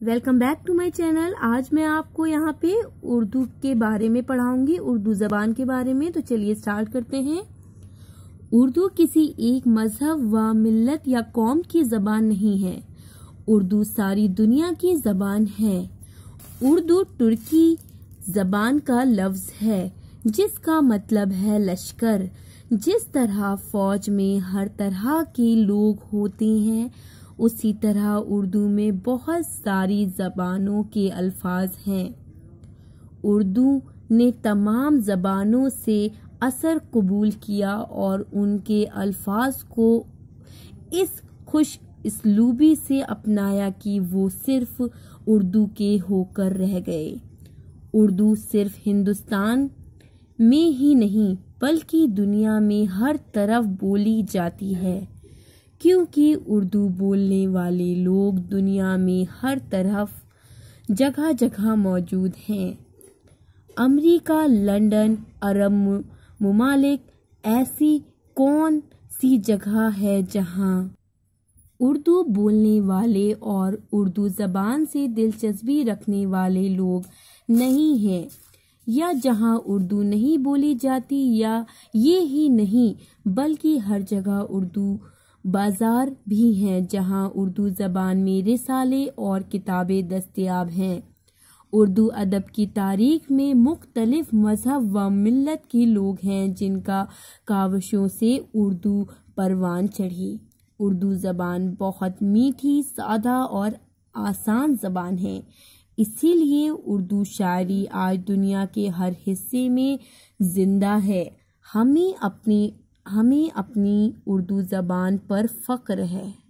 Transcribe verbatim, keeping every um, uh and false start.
Welcome back to my channel. आज मैं आपको यहाँ पे उर्दू के बारे में पढ़ाऊंगी, उर्दू जबान के बारे में। तो चलिए स्टार्ट करते हैं। उर्दू किसी एक मजहब व मिल्लत या कौम की जबान नहीं है। उर्दू सारी दुनिया की जबान है। उर्दू तुर्की जबान का लफ्ज है जिसका मतलब है लश्कर। जिस तरह फौज में हर तरह के लोग होते हैं, उसी तरह उर्दू में बहुत सारी ज़बानों के अल्फाज हैं। उर्दू ने तमाम ज़बानों से असर कबूल किया और उनके अल्फाज को इस खुश इसलूबी से अपनाया कि वो सिर्फ उर्दू के होकर रह गए। उर्दू सिर्फ हिंदुस्तान में ही नहीं बल्कि दुनिया में हर तरफ बोली जाती है, क्योंकि उर्दू बोलने वाले लोग दुनिया में हर तरफ जगह जगह मौजूद हैं। अमेरिका, लंदन, अरब मुमालिक, ऐसी कौन सी जगह है जहां उर्दू बोलने वाले और उर्दू ज़बान से दिलचस्पी रखने वाले लोग नहीं हैं, या जहां उर्दू नहीं बोली जाती। या ये ही नहीं बल्कि हर जगह उर्दू बाजार भी हैं जहां उर्दू ज़बान में रिसाले और किताबें दस्तयाब हैं। उर्दू अदब की तारीख में मुख्तलिफ मजहब व मिल्लत के लोग हैं जिनका काविशों से उर्दू परवान चढ़ी। उर्दू ज़बान बहुत मीठी, सादा और आसान ज़बान है। इसीलिए उर्दू शायरी आज दुनिया के हर हिस्से में जिंदा है। हमें अपनी हमें अपनी उर्दू ज़बान पर फ़ख्र है।